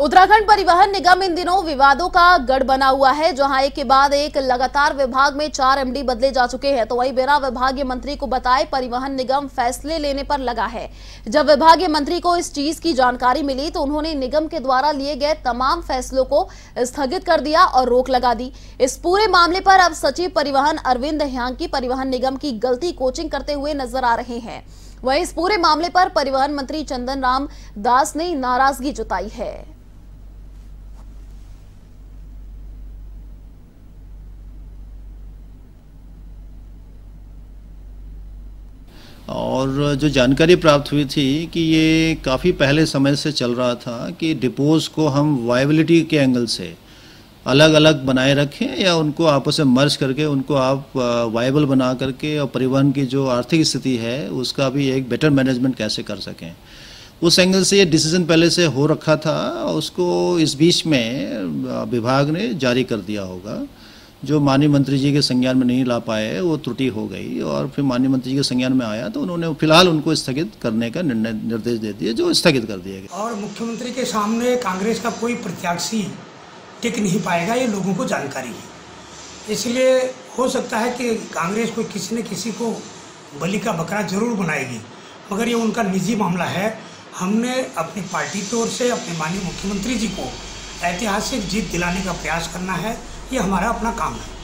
उत्तराखंड परिवहन निगम इन दिनों विवादों का गढ़ बना हुआ है, जहां एक के बाद एक लगातार विभाग में 4 एमडी बदले जा चुके हैं। तो वहीं बिना विभागीय मंत्री को बताए परिवहन निगम फैसले लेने पर लगा है। जब विभागीय मंत्री को इस चीज की जानकारी मिली तो उन्होंने निगम के द्वारा लिए गए तमाम फैसलों को स्थगित कर दिया और रोक लगा दी। इस पूरे मामले पर अब सचिव परिवहन अरविंद ह्यांकी परिवहन निगम की गलती कोचिंग करते हुए नजर आ रहे हैं। वहीं इस पूरे मामले पर परिवहन मंत्री चंदन राम दास ने नाराजगी जताई है। और जो जानकारी प्राप्त हुई थी कि ये काफ़ी पहले समय से चल रहा था कि डिपोज़ को हम वायबिलिटी के एंगल से अलग अलग बनाए रखें या उनको आपस में मर्ज करके उनको आप वायबल बना करके और परिवहन की जो आर्थिक स्थिति है उसका भी एक बेटर मैनेजमेंट कैसे कर सकें, उस एंगल से ये डिसीजन पहले से हो रखा था। उसको इस बीच में विभाग ने जारी कर दिया होगा। जो माननीय मंत्री जी के संज्ञान में नहीं ला पाए वो त्रुटि हो गई और फिर माननीय मंत्री जी के संज्ञान में आया तो उन्होंने फिलहाल उनको स्थगित करने का निर्देश दे दिए, जो स्थगित कर दिया गया। और मुख्यमंत्री के सामने कांग्रेस का कोई प्रत्याशी टिक नहीं पाएगा, ये लोगों को जानकारी है। इसलिए हो सकता है कि कांग्रेस को किसी न किसी को बलि का बकरा जरूर बनाएगी, मगर ये उनका निजी मामला है। हमने अपनी पार्टी की ओर से अपने माननीय मुख्यमंत्री जी को ऐतिहासिक जीत दिलाने का प्रयास करना है, ये हमारा अपना काम है।